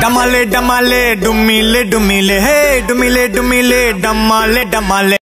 डमाले डमाले डुमिले डुमिले हे डुमिले डुमिले Damale Damale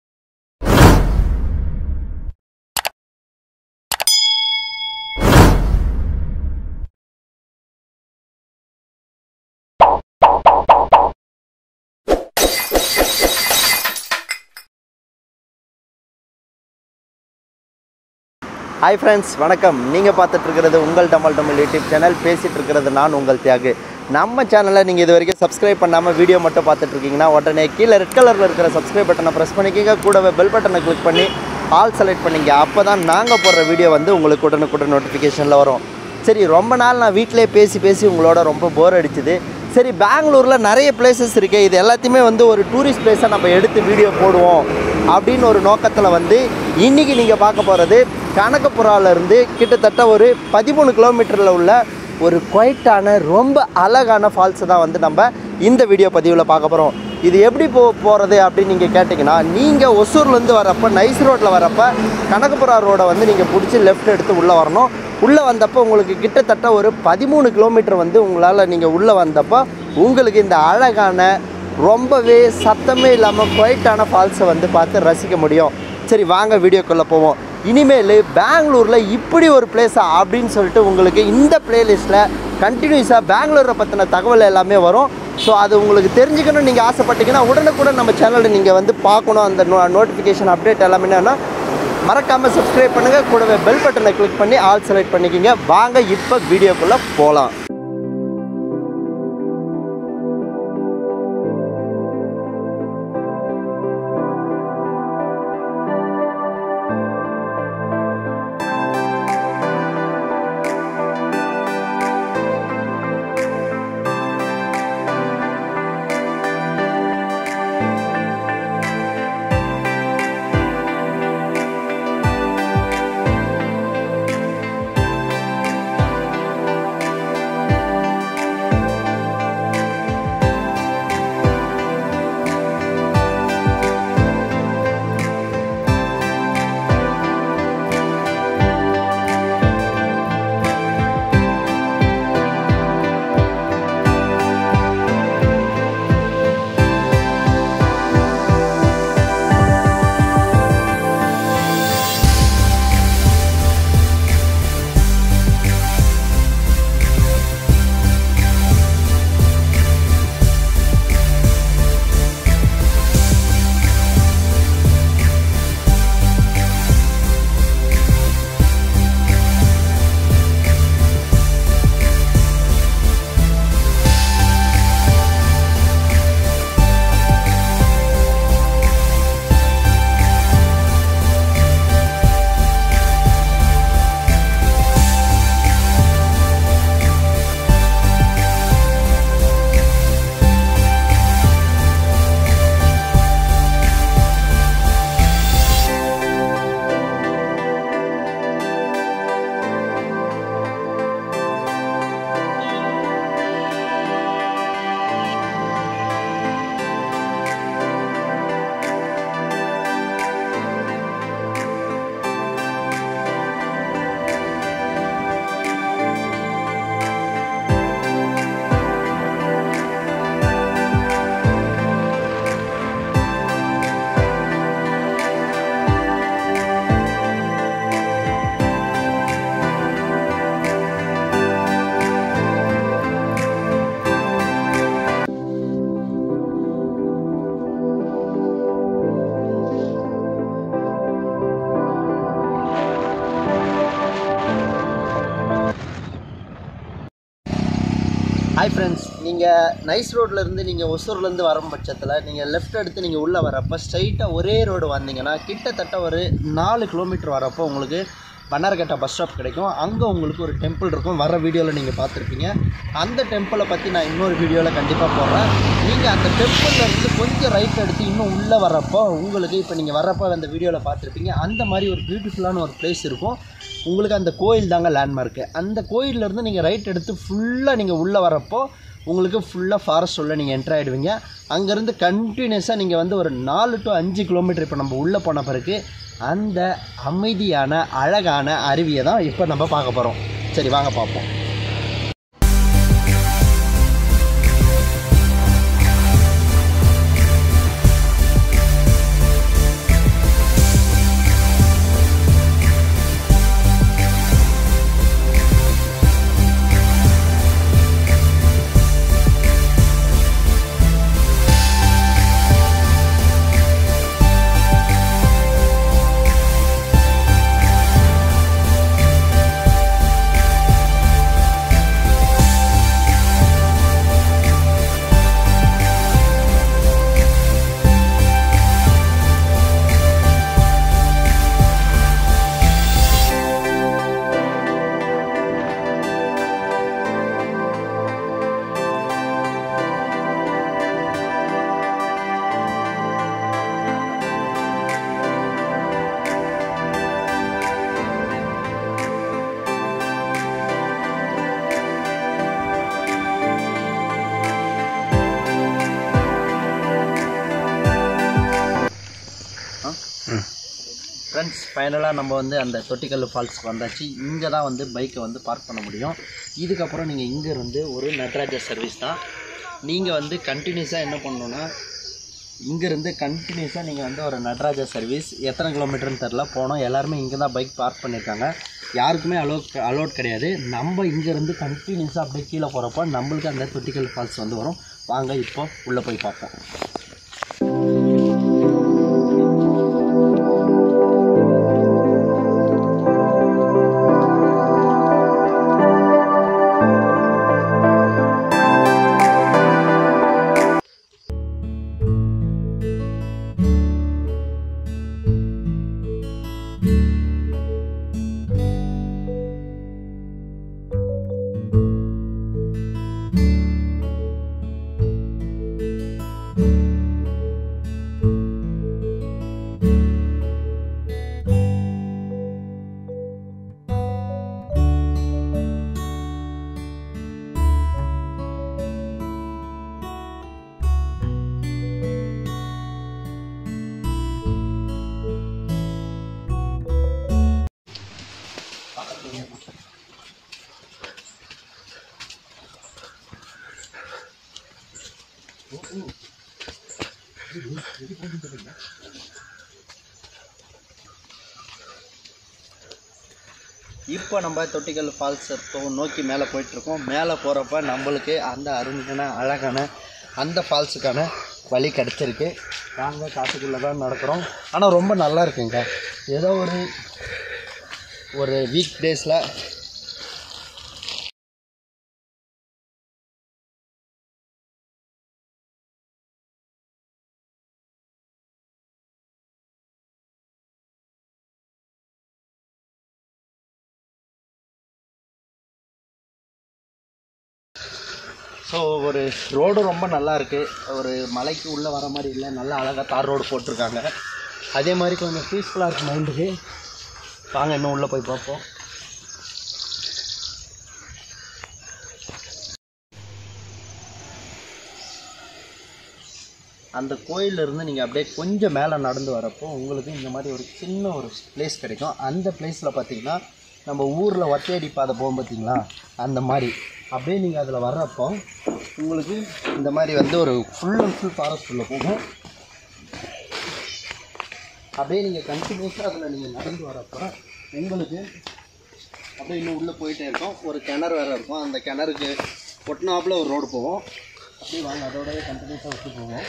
Hi friends, வணக்கம். நீங்க பார்த்துட்டு இருக்கிறது உங்கள் டமல் டமல் யூடியூப் சேனல். பேசிட்டு இருக்கிறது நான் உங்கள் தியாகு. நம்ம சேனலை நீங்க இதுவரைக்கும் சப்ஸ்கிரைப் பண்ணாம வீடியோ மட்டும் பார்த்துட்டு இருக்கீங்கன்னா உடனே கீழ ரெட் கலர்ல இருக்கிற சப்ஸ்கிரைப் பட்டனை பிரஸ் பண்ணிக்கங்க. கூடவே பெல் பட்டனை கிளிக் பண்ணி ஆல் செலக்ட் பண்ணிங்க. அப்பதான் நாங்க போடுற வீடியோ வந்து உங்களுக்கு உடனுக்குடன் நோட்டிஃபிகேஷன்ல வரும். சரி, ரொம்ப நாள் நான் வீட்டிலே பேசி உங்களோட ரொம்ப போர் அடிச்சுது. சரி, பெங்களூரில் நிறைய பிளேசஸ் இருக்குது. இது எல்லாத்தையுமே வந்து ஒரு டூரிஸ்ட் பிளேஸாக நம்ம எடுத்து வீடியோ போடுவோம் அப்படின்னு ஒரு நோக்கத்தில் வந்து இன்றைக்கி நீங்கள் பார்க்க போகிறது கனகபுராவிலேருந்து கிட்டத்தட்ட ஒரு 13 கிலோமீட்டரில் உள்ள ஒரு குவைட்டான ரொம்ப அழகான ஃபால்ஸை தான் வந்து நம்ம இந்த வீடியோ பதிவில் பார்க்க போகிறோம். இது எப்படி போகிறது அப்படின்னு நீங்கள் கேட்டிங்கன்னா, நீங்கள் ஒசூர்லேருந்து வரப்போ நைஸ் ரோட்டில் வரப்போ கனகபுரா ரோடை வந்து நீங்கள் பிடிச்சி லெஃப்ட் எடுத்து உள்ளே வரணும். உள்ளே வந்தப்போ உங்களுக்கு கிட்டத்தட்ட ஒரு 13 கிலோமீட்டர் வந்து உங்களால் நீங்கள் உள்ளே வந்தப்போ உங்களுக்கு இந்த அழகான ரொம்பவே சத்தமே இல்லாமல் குவைட்டான ஃபால்ஸை வந்து பார்த்து ரசிக்க முடியும். சரி, வாங்க வீடியோக்குள்ளே போவோம். இனிமேல் பெங்களூரில் இப்படி ஒரு பிளேஸா அப்படின்னு சொல்லிட்டு உங்களுக்கு இந்த பிளேலிஸ்ட்டில் கண்டினியூஸாக பெங்களூரை பற்றின தகவல் எல்லாமே வரும். ஸோ அது உங்களுக்கு தெரிஞ்சுக்கணும்னு நீங்கள் ஆசைப்பட்டீங்கன்னா உடனுக்குடன் நம்ம சேனலில் நீங்கள் வந்து பார்க்கணும். அந்த நோட்டிஃபிகேஷன் அப்டேட் எல்லாமே என்னன்னா மறக்காமல் சப்ஸ்கிரைப் பண்ணுங்கள். கூடவே பெல் பட்டனை கிளிக் பண்ணி ஆல் செலக்ட் பண்ணிக்கிங்க. வாங்க இப்போ வீடியோக்குள்ளே போகலாம். ஹாய் ஃப்ரெண்ட்ஸ், நீங்கள் நைஸ் ரோட்லேருந்து நீங்கள் ஒசூர்லேருந்து வரும் பட்சத்தில் நீங்கள் லெஃப்ட் எடுத்து நீங்கள் உள்ளே வரப்போ ஸ்ட்ரைட்டாக ஒரே ரோடு வந்தீங்கன்னா கிட்டத்தட்ட ஒரு 4 கிலோமீட்டர் வரப்போ உங்களுக்கு பன்னார்கட்டா பஸ் ஸ்டாப் கிடைக்கும். அங்கே உங்களுக்கு ஒரு டெம்பிள் இருக்கும். வர வீடியோவில் நீங்கள் பார்த்துருப்பீங்க. அந்த டெம்பிளை பற்றி நான் இன்னொரு வீடியோவில் கண்டிப்பாக போடுறேன். நீங்கள் அந்த டெம்பிளில் இருந்து கொஞ்சம் ரைட் எடுத்து இன்னும் உள்ளே வரப்போ உங்களுக்கு இப்போ நீங்கள் வரப்போ அந்த வீடியோவில் பார்த்துருப்பீங்க. அந்த மாதிரி ஒரு பியூட்டிஃபுல்லான ஒரு பிளேஸ் இருக்கும். உங்களுக்கு அந்த கோயில் தாங்க லேண்ட்மார்க்கு. அந்த கோயிலேருந்து நீங்கள் ரைட் எடுத்து ஃபுல்லாக நீங்கள் உள்ளே வரப்போ உங்களுக்கு ஃபுல்லாக ஃபாரஸ்ட் உள்ள நீங்கள் என்ட்ரு ஆகிடுவீங்க. அங்கேருந்து கண்டினியூஸாக நீங்கள் வந்து ஒரு 4 to 5 கிலோமீட்டர் இப்போ நம்ம உள்ளே போன பிறகு அந்த அமைதியான அழகான அருவியை தான் இப்போ நம்ம பார்க்க போகிறோம். சரி, வாங்க பார்ப்போம். ஃபைனலாக நம்ம வந்து அந்த தொட்டிக்கல்லு ஃபால்ஸ்க்கு வந்தாச்சு. இங்கே தான் வந்து பைக்கை வந்து பார்க் பண்ண முடியும். இதுக்கப்புறம் நீங்கள் இங்கே இருந்து ஒரு நடராஜர் சர்வீஸ் தான். நீங்கள் வந்து கண்டினியூஸாக என்ன பண்ணணுன்னா, இங்கேருந்து கண்டினியூஸாக நீங்கள் வந்து ஒரு நடராஜர் சர்வீஸ் எத்தனை கிலோமீட்டர்னு தெரில போனோம். எல்லாருமே இங்கே தான் பைக் பார்க் பண்ணியிருக்காங்க. யாருக்குமே அலோட் கிடையாது. நம்ம இங்கேருந்து கண்டினியூஸாக அப்படியே கீழே போகிறப்போ நம்மளுக்கு அந்த தொட்டிக்கல்லு ஃபால்ஸ் வந்து வரும். வாங்க இப்போ உள்ளே போய் பார்ப்போம். இப்போ நம்ம தொட்டிக்கல்லு ஃபால்ஸ் நோக்கி மேலே போயிட்டுருக்கோம். மேலே போகிறப்ப நம்மளுக்கு அந்த அருமையான அழகான அந்த ஃபால்ஸுக்கான வழி கிடச்சிருக்கு. நாங்கள் காட்டுக்குள்ளே தான் நடக்கிறோம். ஆனால் ரொம்ப நல்லா இருக்குங்க. ஏதோ ஒரு வீக் டேஸில் ஸோ ஒரு ரோடு ரொம்ப நல்லா இருக்குது. ஒரு மலைக்கு உள்ளே வர மாதிரி இல்லை, நல்லா அழகாக தார் ரோடு போட்டிருக்காங்க. அதே மாதிரி கொஞ்சம் பீஸ்ஃபுல்லாக இருக்குது மைண்டுக்கு. வாங்க இன்னும் உள்ளே போய் பார்ப்போம். அந்த கோயிலிருந்து நீங்கள் அப்படியே கொஞ்சம் மேலே நடந்து வரப்போ உங்களுக்கு இந்த மாதிரி ஒரு சின்ன ஒரு பிளேஸ் கிடைக்கும். அந்த பிளேஸில் பார்த்தீங்கன்னா நம்ம ஊரில் ஒத்தையடி பாதை போகும் பார்த்தீங்களா, அந்த மாதிரி அப்படியே நீங்கள் அதில் வர்றப்போ உங்களுக்கு இந்த மாதிரி வந்து ஒரு ஃபுல் அண்ட் ஃபுல் ஃபாரஸ்ட் உள்ள போகும். அப்படியே நீங்கள் கண்டினியூஸாக அதில் நீங்கள் நடந்து வரப்போ உங்களுக்கு அப்படியே இன்னும் உள்ளே போயிட்டே இருக்கும். ஒரு கிணறு வேறு இருக்கும். அந்த கிணறுக்கு ஒட்டினாப்பில் ஒரு ரோடு போகும். அப்படியே வாங்க அதோடய கண்டினியூஸாக விட்டு போவோம்.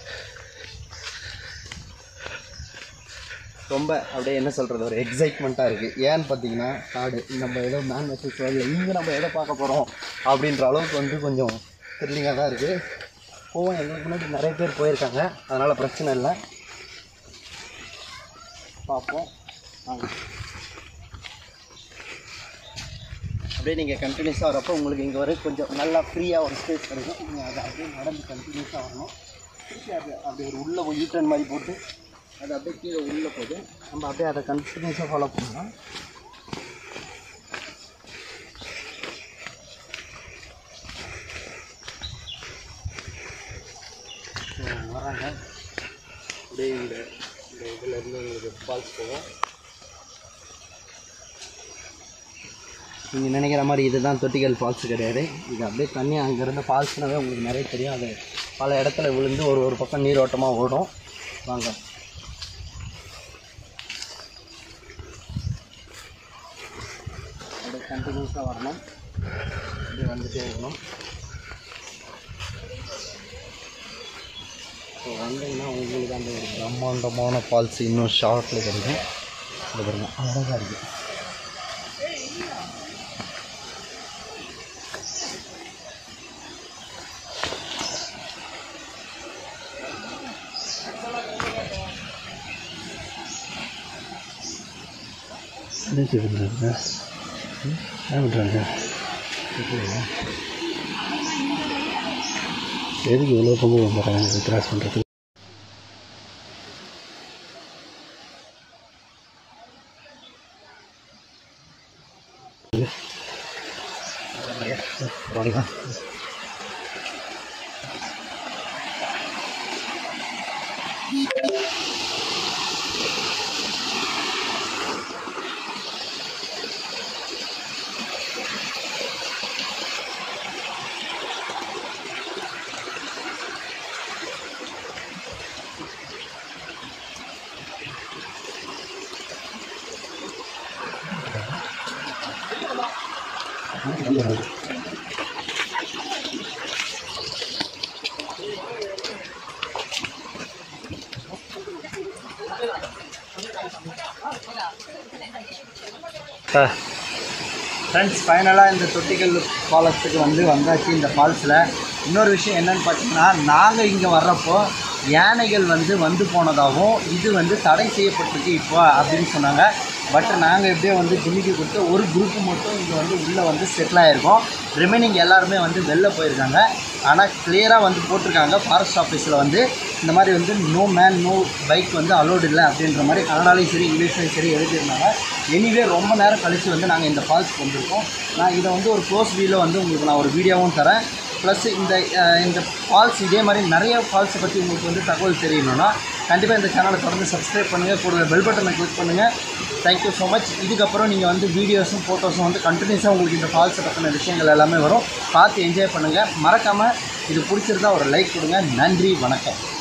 ரொம்ப அப்படியே என்ன சொல்கிறது, ஒரு எக்ஸைட்மெண்ட்டாக இருக்குது. ஏன்னு பார்த்தீங்கன்னா காடு நம்ம ஏதோ மேக்னெட்டிக் வேர்ல்டில் இங்கே நம்ம எதை பார்க்க போகிறோம் அப்படின்ற அளவுக்கு வந்து கொஞ்சம் த்ரில்லிங்காக தான் இருக்குது. போவோம். எங்களுக்கு முன்னாடி நிறைய பேர் போயிருக்காங்க, அதனால் பிரச்சனை இல்லை. பார்ப்போம் வாங்க. அப்படியே நீங்கள் கண்டினியூஸாக வரப்போ உங்களுக்கு இங்கே வர கொஞ்சம் நல்லா ஃப்ரீயாக ஒரு ஸ்பேஸ் கிடைக்கும். நீங்கள் அதை அப்படியே நடந்து கண்டினியூஸாக வரணும். அது அப்படியே ஒரு உள்ளே போய் யூட்டன் மாதிரி போட்டு அது அப்படியே கீழே உள்ளே போகுது. நம்ம அப்படியே அதை கண்டினியூஸாக ஃபாலோ பண்ணலாம். வராங்க அப்படியே இந்த இதிலேருந்து உங்களுக்கு ஃபால்ஸ் போகும். நீங்கள் நினைக்கிற மாதிரி இதுதான் தொட்டிக்கல் ஃபால்ஸ் கிடையாது. இது அப்படியே தண்ணி அங்கேருந்து ஃபால்ஸ்னாவே உங்களுக்கு நிறைய தெரியும். அது பல இடத்துல விழுந்து ஒரு பக்கம் நீரோட்டமாக ஓடும். வாங்க அப்படியே கண்டினியூஸாக வரணும். அப்படியே வந்துகிட்டே இருக்கணும். ஸோ வந்தீங்கன்னா உங்களுக்கு அந்த ஒரு பிரம்மாண்டமான ஃபால்ஸ் இன்னும் ஷார்ட்டில் கிடைக்கும். அது பாருங்க அழகாக இருக்குது. என்ன பண்ணுறாங்க என்ன பண்ணுறாங்க எதுக்கு இவ்வளோ கொண்டு வந்துடுறாங்க கிராஸ் பண்ணுறதுக்கு? ஃப்ரெண்ட்ஸ் ஃபைனலாக இந்த தொட்டிக்கல்லு ஃபால்ஸுக்கு வந்தாச்சு. இந்த ஃபால்ஸில் இன்னொரு விஷயம் என்னென்னு பார்த்தீங்கன்னா, நாங்கள் இங்கே வர்றப்போ யானைகள் வந்து போனதாகவும் இது தடை செய்யப்பட்டிருக்கு இப்போ அப்படின்னு சொன்னாங்க. பட் நாங்கள் எப்படியோ ஜிமிக்கி கொடுத்து ஒரு குரூப்பு மட்டும் இங்கே உள்ளே செட்டில் ஆகிருக்கோம். ரிமைனிங் எல்லாருமே வெளில போயிருக்காங்க. ஆனால் கிளியராக போட்டிருக்காங்க ஃபாரஸ்ட் ஆஃபீஸில் இந்த மாதிரி no man no bike allowed இல்லை அப்படின்ற மாதிரி கன்னடாலையும் சரி இங்கிலீஷ்லையும் சரி எழுதியிருந்தாங்க. எனிவே ரொம்ப நேரம் கழித்து நாங்கள் இந்த ஃபால்ஸ்க்கு வந்திருக்கோம். நான் இதை ஒரு க்ளோஸ் வியூவில் உங்களுக்கு நான் ஒரு வீடியோவும் தரேன். ப்ளஸ் இந்த ஃபால்ஸ் இதே மாதிரி நிறைய ஃபால்ஸை பற்றி உங்களுக்கு தகவல் தெரியணும்னா கண்டிப்பாக இந்த சேனலை தொடர்ந்து சப்ஸ்கிரைப் பண்ணுங்கள், கூட பெல் பட்டனை கிளிக் பண்ணுங்கள். Thank you so much. இதுக்கப்புறம் நீங்கள் வீடியோஸும் ஃபோட்டோஸும் கண்டினியூஸாக உங்களுக்கு இந்த ஃபால்ஸை பற்றின விஷயங்கள் எல்லாமே வரும். பார்த்து என்ஜாய் பண்ணுங்கள். மறக்காமல் இது பிடிச்சிருந்தா ஒரு லைக் கொடுங்க. நன்றி, வணக்கம்.